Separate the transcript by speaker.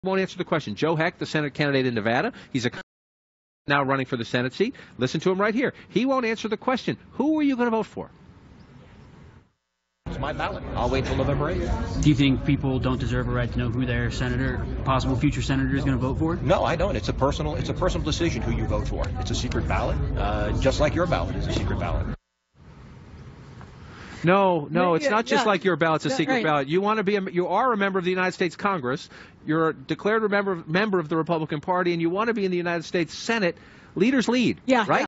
Speaker 1: won't answer the question. Joe Heck, the Senate candidate in Nevada, he's now running for the Senate seat. Listen to him right here. He won't answer the question. Who are you going to vote for?
Speaker 2: It's my ballot. I'll wait till November 8th.
Speaker 3: Do you think people don't deserve a right to know who their senator, possible future senator, is going to vote for?
Speaker 2: No, I don't. It's a personal decision who you vote for. It's a secret ballot, just like your ballot is a secret ballot.
Speaker 1: No, it's not just like your ballot's a secret ballot. You want to be you are a member of the United States Congress. You're a declared member of the Republican Party, and you want to be in the United States Senate. Leaders lead, right?